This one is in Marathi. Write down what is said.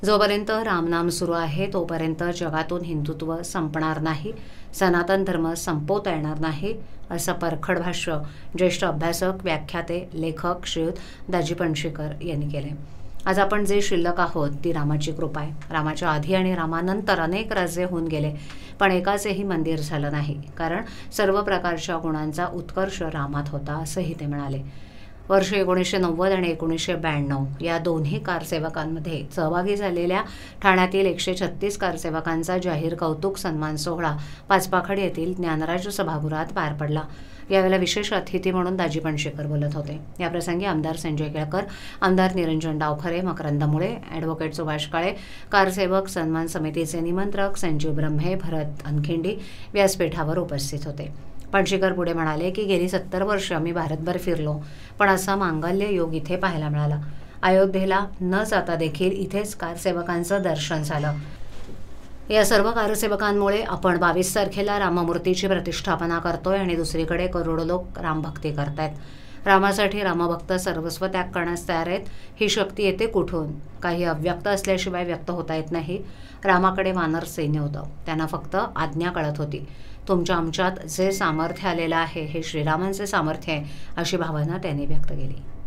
जोपर्यंत रामनाम सुरू आहे तोपर्यंत जगातून हिंदुत्व संपणार नाही, सनातन धर्म संपवता येणार नाही, असं परखड भाष्य ज्येष्ठ अभ्यासक, व्याख्याते, लेखक श्रीयुत दाजी पणशीकर यांनी केले. आज आपण जे शिल्लक आहोत ती रामाची कृपा आहे. रामाच्या आधी आणि रामानंतर अनेक राज्ये होऊन गेले, पण एकाचेही मंदिर झालं नाही, कारण सर्व प्रकारच्या गुणांचा उत्कर्ष रामात होता, असंही ते म्हणाले. वर्ष 1990 आणि 1992 या दोन्ही कारसेवकांमध्ये सहभागी झालेल्या ठाण्यातील 136 कारसेवकांचा जाहीर कौतुक सन्मान सोहळा पाचपाखड येथील ज्ञानराज सभागृहात पार पडला. यावेळेला विशेष अतिथी म्हणून दाजी पणशीकर बोलत होते. याप्रसंगी आमदार संजय केळकर, आमदार निरंजन डावखरे, मकरंद मुळे, ॲडव्होकेट सुभाष काळे, कारसेवक सन्मान समितीचे निमंत्रक संजीव ब्रह्मे, भरत अनखिंडी व्यासपीठावर उपस्थित होते. पणशीकर पुढे म्हणाले की गेली 70 वर्ष मी भारतभर फिरलो, पण असा मांगल्य योग इथे पाहायला मिळाला. अयोध्येला न जाता देखील इथेच कारसेवकांचं दर्शन झालं. या सर्व कारसेवकांमुळे आपण 22 तारखेला राममूर्तीची प्रतिष्ठापना करतोय आणि दुसरीकडे करोडो लोक रामभक्ती करतायत. रामासाठी रामभक्त सर्वस्व त्याग करण्यास तयार आहेत. ही शक्ती येते कुठून? काही अव्यक्त असल्याशिवाय व्यक्त होता येत नाही. रामाकडे वानर सैन्य होतं, त्यांना फक्त आज्ञा कळत होती. तुमच्या आमच्यात जे सामर्थ्य आलेलं आहे हे श्रीरामांचे सामर्थ्य आहे, अशी भावना त्यांनी व्यक्त केली.